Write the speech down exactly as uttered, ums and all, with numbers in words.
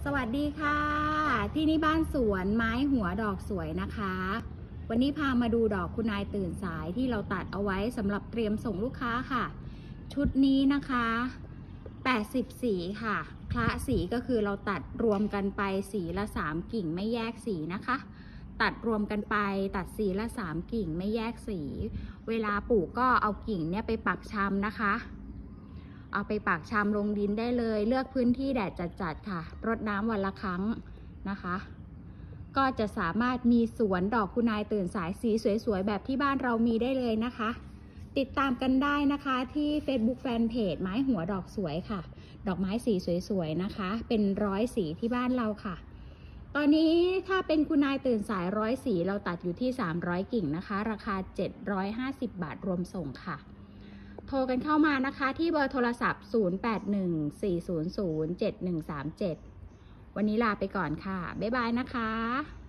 สวัสดีค่ะที่นี่บ้านสวนไม้หัวดอกสวยนะคะวันนี้พามาดูดอกคุณนายตื่นสายที่เราตัดเอาไว้สำหรับเตรียมส่งลูกค้าค่ะชุดนี้นะคะแปดสิบสีค่ะคละสีก็คือเราตัดรวมกันไปสีละสามกิ่งไม่แยกสีนะคะตัดรวมกันไปตัดสีละสามกิ่งไม่แยกสีเวลาปลูกก็เอากิ่งเนี่ยไปปักชำนะคะเอาไปปักชำลงดินได้เลยเลือกพื้นที่แดดจัดๆค่ะรดน้ำวันละครั้งนะคะก็จะสามารถมีสวนดอกคุณนายตื่นสายสีสวยๆแบบที่บ้านเรามีได้เลยนะคะติดตามกันได้นะคะที่ Facebook Fanpage ไม้หัวดอกสวยค่ะดอกไม้สีสวยๆนะคะเป็นร้อยสีที่บ้านเราค่ะตอนนี้ถ้าเป็นคุณนายตื่นสายร้อยสีเราตัดอยู่ที่สามร้อยกิ่งนะคะราคาเจ็ดร้อยห้าสิบบาทรวมส่งค่ะโทรกันเข้ามานะคะที่เบอร์โทรศัพท์ศูนย์ แปด หนึ่ง สี่ ศูนย์ ศูนย์ เจ็ด หนึ่ง สาม เจ็ดวันนี้ลาไปก่อนค่ะบ๊ายบายนะคะ